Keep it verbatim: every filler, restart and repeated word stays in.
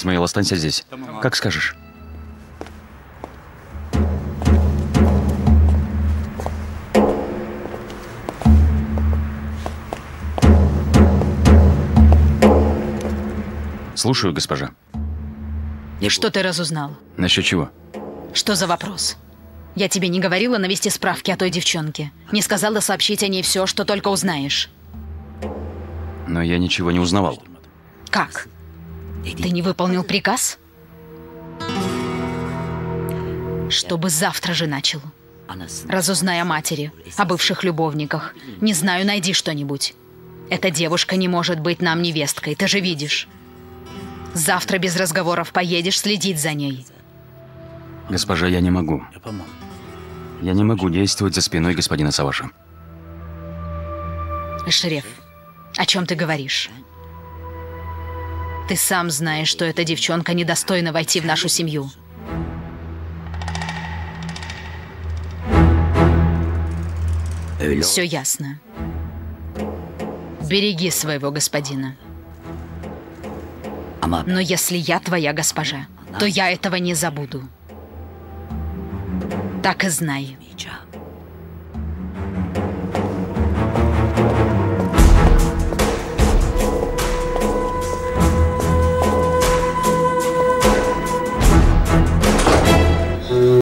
Исмаил, останься здесь. Как скажешь. Слушаю, госпожа. Что ты разузнал? Насчет чего? Что за вопрос? Я тебе не говорила навести справки о той девчонке. Не сказала сообщить о ней все, что только узнаешь. Но я ничего не узнавал. Как? Ты не выполнил приказ? Чтобы завтра же начал. Разузнай о матери, о бывших любовниках. Не знаю, найди что-нибудь. Эта девушка не может быть нам невесткой, ты же видишь. Завтра без разговоров поедешь следить за ней. Госпожа, я не могу. Я не могу действовать за спиной господина Саваша. Эшреф, о чем ты говоришь? Ты сам знаешь, что эта девчонка недостойна войти в нашу семью. Все ясно. Береги своего господина. Но если я твоя госпожа, то я этого не забуду. Так и знай.